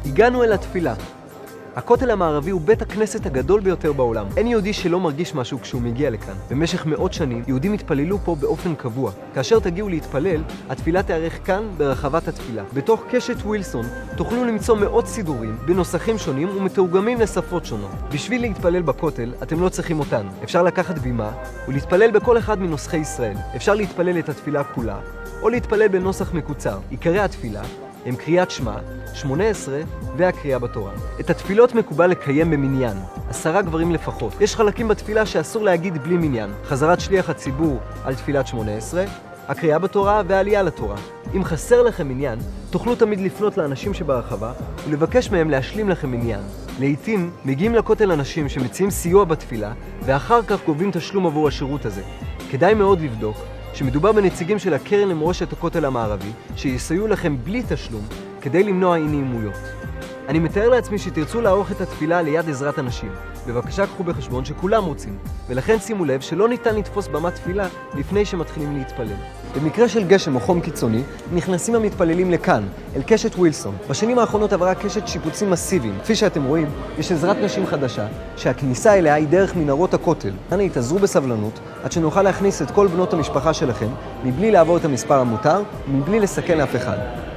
הגענו אל התפילה. הכותל המערבי הוא בית הכנסת הגדול ביותר בעולם. אין יהודי שלא מרגיש משהו כשהוא מגיע לכאן. במשך מאות שנים, יהודים התפללו פה באופן קבוע. כאשר תגיעו להתפלל, התפילה תארך כאן ברחבת התפילה. בתוך קשת ווילסון תוכלו למצוא מאות סידורים בנוסחים שונים ומתורגמים לשפות שונות. בשביל להתפלל בכותל, אתם לא צריכים אותן. אפשר לקחת בימה ולהתפלל בכל אחד מנוסחי ישראל. אפשר להתפלל את התפילה כולה, או להתפלל בנוסח מקוצר. עיקרי התפילה הם קריאת שמע, 18 והקריאה בתורה. את התפילות מקובל לקיים במניין, 10 גברים לפחות. יש חלקים בתפילה שאסור להגיד בלי מניין. חזרת שליח הציבור על תפילת 18, הקריאה בתורה והעלייה לתורה. אם חסר לכם מניין, תוכלו תמיד לפנות לאנשים שברחבה ולבקש מהם להשלים לכם מניין. לעתים מגיעים לכותל אנשים שמציעים סיוע בתפילה ואחר כך גובים תשלום עבור השירות הזה. כדאי מאוד לבדוק שמדובר בנציגים של הקרן למורשת הכותל המערבי שיסייעו לכם בלי תשלום כדי למנוע אי נעימויות. אני מתאר לעצמי שתרצו לערוך את התפילה ליד עזרת אנשים. בבקשה קחו בחשבון שכולם רוצים, ולכן שימו לב שלא ניתן לתפוס במת תפילה לפני שמתחילים להתפלל. במקרה של גשם או חום קיצוני, נכנסים המתפללים לכאן, אל קשת ווילסון. בשנים האחרונות עברה קשת שיפוצים מסיביים. כפי שאתם רואים, יש עזרת נשים חדשה, שהכניסה אליה היא דרך מנהרות הכותל. אנא התאזרו בסבלנות, עד שנוכל להכניס את כל בנות המשפחה שלכם, מבלי לעבור את המספר המותר, ומבלי לסכן אף אחד.